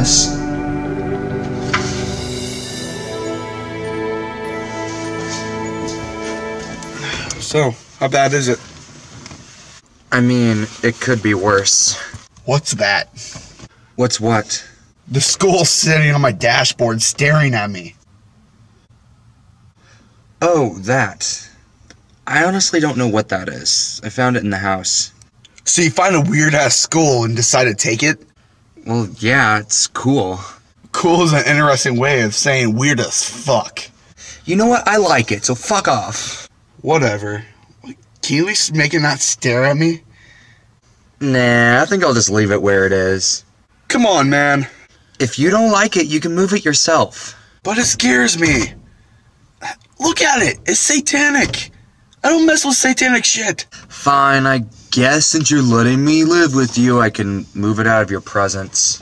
guess. So, how bad is it? I mean, it could be worse. What's that? What's what? The school's sitting on my dashboard staring at me. Oh, that. I honestly don't know what that is. I found it in the house. So you find a weird-ass school and decide to take it? Well, yeah, it's cool. Cool is an interesting way of saying weird as fuck. You know what? I like it, so fuck off. Whatever. Can you at least make it not stare at me? Nah, I think I'll just leave it where it is. Come on, man. If you don't like it, you can move it yourself. But it scares me. Look at it. It's satanic. I don't mess with satanic shit. Fine, I guess since you're letting me live with you, I can move it out of your presence.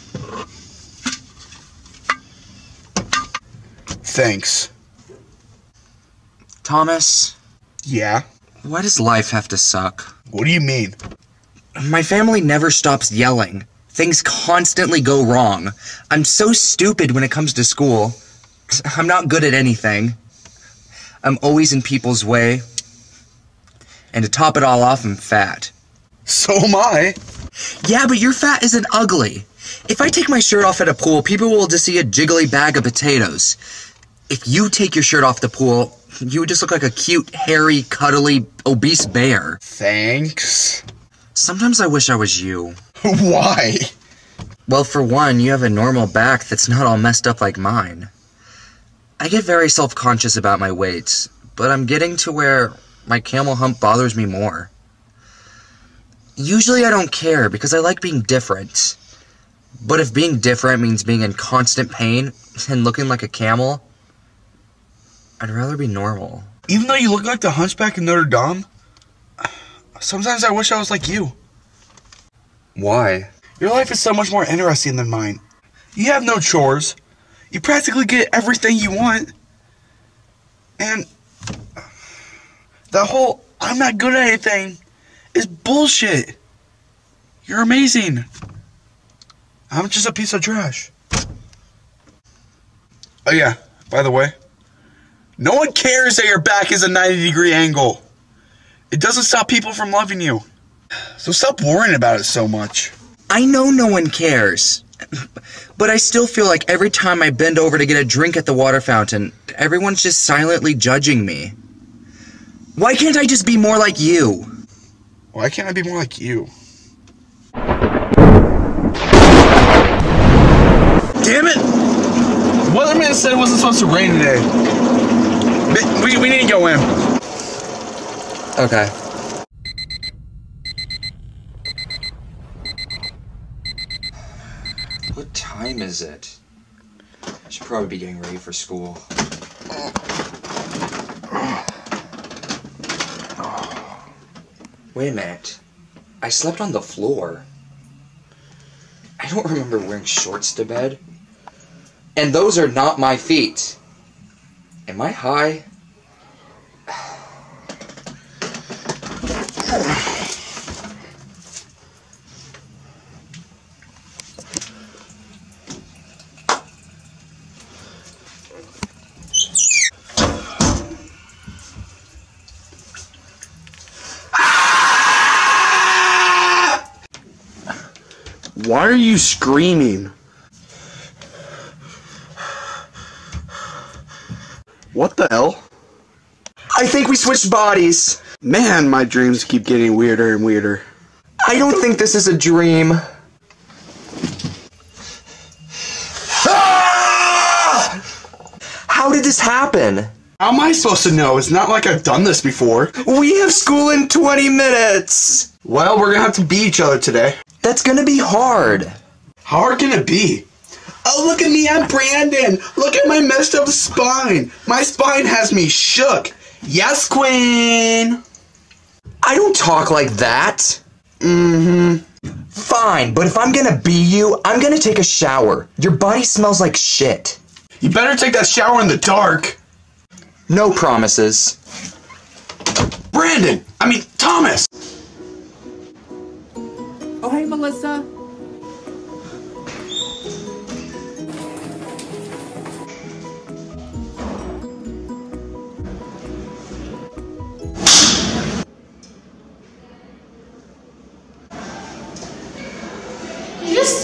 Thanks. Thomas? Yeah? Why does life have to suck? What do you mean? My family never stops yelling. Things constantly go wrong. I'm so stupid when it comes to school. I'm not good at anything. I'm always in people's way. And to top it all off, I'm fat. So am I. Yeah, but your fat isn't ugly. If I take my shirt off at a pool, people will just see a jiggly bag of potatoes. If you take your shirt off the pool, you would just look like a cute, hairy, cuddly, obese bear. Thanks. Sometimes I wish I was you. Why? Well, for one, you have a normal back that's not all messed up like mine. I get very self-conscious about my weight, but I'm getting to where my camel hump bothers me more. Usually I don't care because I like being different. But if being different means being in constant pain and looking like a camel, I'd rather be normal. Even though you look like the hunchback in Notre Dame, sometimes I wish I was like you. Why? Your life is so much more interesting than mine. You have no chores. You practically get everything you want. And the whole I'm not good at anything is bullshit. You're amazing. I'm just a piece of trash. Oh yeah, by the way, no one cares that your back is a 90-degree angle. It doesn't stop people from loving you. So stop worrying about it so much. I know no one cares, but I still feel like every time I bend over to get a drink at the water fountain, everyone's just silently judging me. Why can't I just be more like you? Why can't I be more like you? Damn it! The weatherman said it wasn't supposed to rain today. We need to go in. Okay. What time is it? I should probably be getting ready for school. Wait a minute. I slept on the floor. I don't remember wearing shorts to bed. And those are not my feet. Am I high? Why are you screaming? What the hell? I think we switched bodies. Man, my dreams keep getting weirder and weirder. I don't think this is a dream. Ah! How did this happen? How am I supposed to know? It's not like I've done this before. We have school in 20 minutes. Well, we're gonna have to beat each other today. That's gonna be hard. How hard can it be? Oh, look at me, I'm Brandon. Look at my messed up spine. My spine has me shook. Yes, queen. I don't talk like that. Mm-hmm. Fine, but if I'm gonna be you, I'm gonna take a shower. Your body smells like shit. You better take that shower in the dark. No promises. Thomas. Oh, hey, Melissa.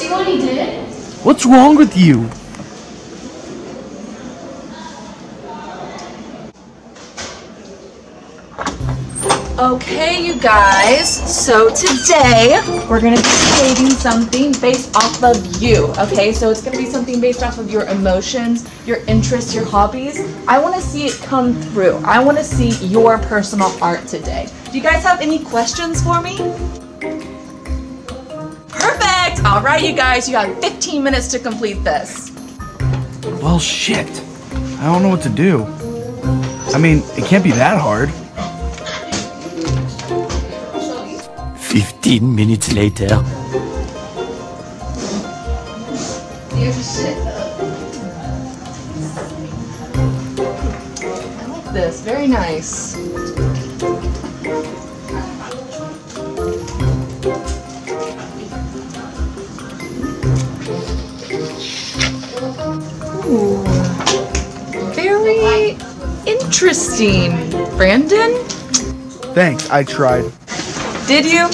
what he did? What's wrong with you? Okay, you guys, so today we're gonna be creating something based off of you, okay? So it's gonna be something based off of your emotions, your interests, your hobbies. I wanna see it come through. I wanna see your personal art today. Do you guys have any questions for me? Perfect! All right, you guys, you have 15 minutes to complete this. Well, shit. I don't know what to do. I mean, it can't be that hard. 15 minutes later. I like this, very nice. Ooh, very interesting. Brandon? Thanks, I tried. Did you?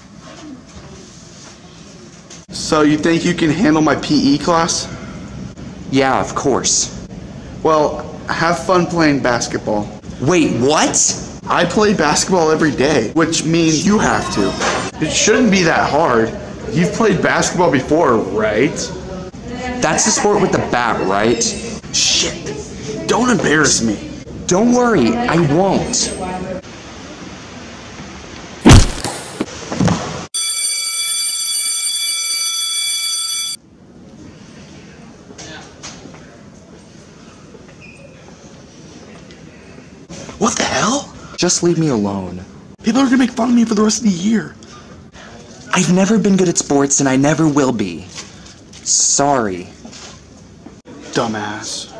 So you think you can handle my PE class? Yeah, of course. Well, have fun playing basketball. Wait, what? I play basketball every day, which means you have to. It shouldn't be that hard. You've played basketball before, right? That's the sport with the bat, right? Shit. Don't embarrass me. Don't worry, I won't. What the hell? Just leave me alone. People are gonna make fun of me for the rest of the year. I've never been good at sports and I never will be. Sorry. Dumbass.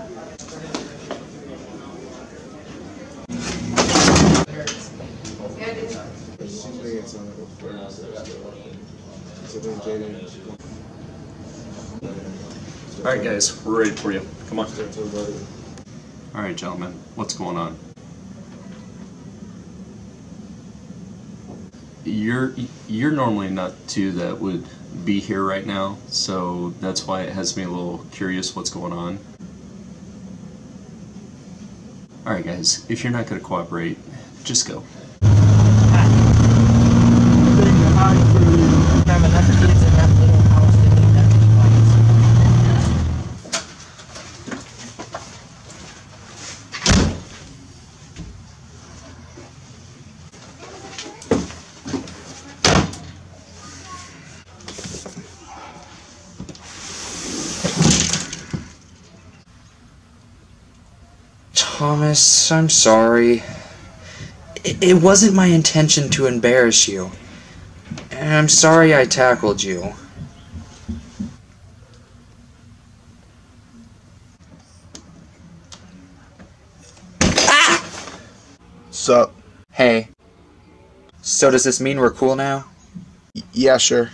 Alright guys, we're ready for you. Come on. Alright gentlemen, what's going on? You're normally not two that would be here right now, so that's why it has me a little curious what's going on. Alright guys, if you're not going to cooperate, just go. Thomas, I'm sorry. It wasn't my intention to embarrass you. And I'm sorry I tackled you. Ah! Sup? Hey. So does this mean we're cool now? Yeah, sure.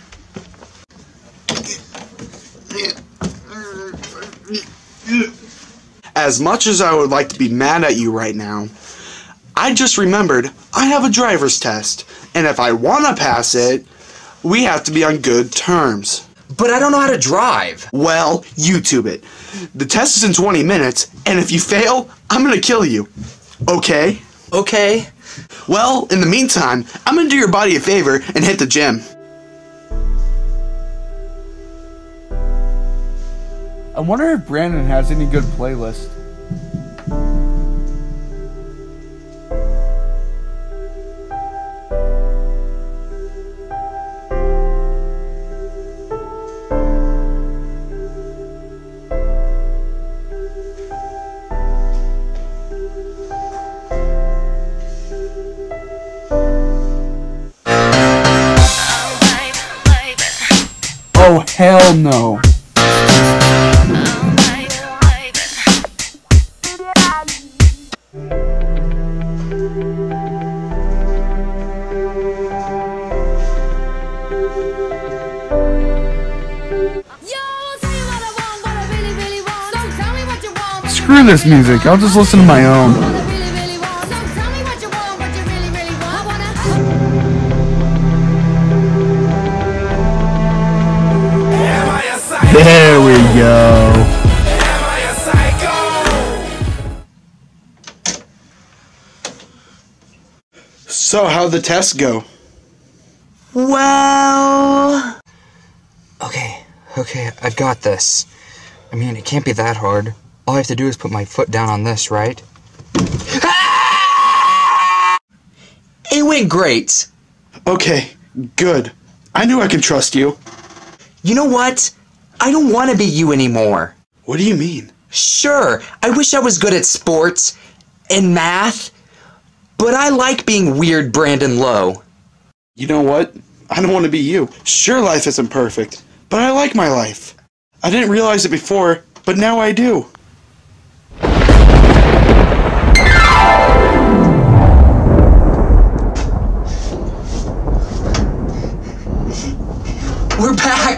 As much as I would like to be mad at you right now, I just remembered I have a driver's test, and if I want to pass it, we have to be on good terms. But I don't know how to drive. Well, YouTube it. The test is in 20 minutes, and if you fail, I'm gonna kill you. Okay? Okay. Well, in the meantime, I'm gonna do your body a favor and hit the gym. I wonder if Brandon has any good playlists. Oh, hell no. Screw this music, I'll just listen to my own. Am So, how'd the test go? Well... Okay, I've got this. I mean, it can't be that hard. All I have to do is put my foot down on this, right? Ah! It went great. Okay, good. I knew I could trust you. You know what? I don't want to be you anymore. What do you mean? Sure, I wish I was good at sports and math, but I like being weird Brandon Lowe. You know what? I don't want to be you. Sure, life isn't perfect, but I like my life. I didn't realize it before, but now I do. We're back!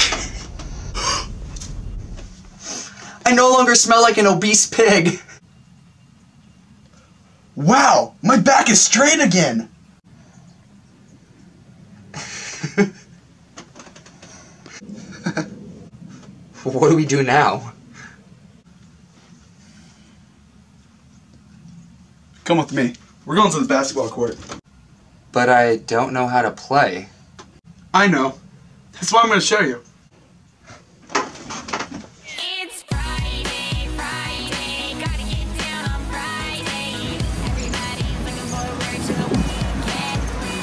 I no longer smell like an obese pig. Wow, my back is straight again. What do we do now? Come with me. We're going to the basketball court. But I don't know how to play. I know. That's why I'm going to show you. It's Friday, gotta get down on Friday. Everybody's looking forward to the weekend.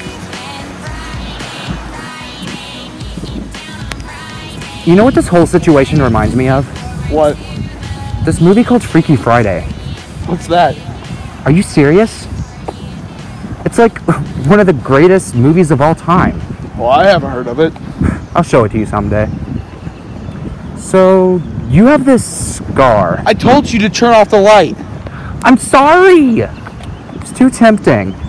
Friday, getting down on Friday. You know what this whole situation reminds me of? What? This movie called Freaky Friday. What's that? Are you serious? It's like one of the greatest movies of all time. Well, I haven't heard of it. I'll show it to you someday. So, you have this scar. I told you to turn off the light. I'm sorry! It's too tempting.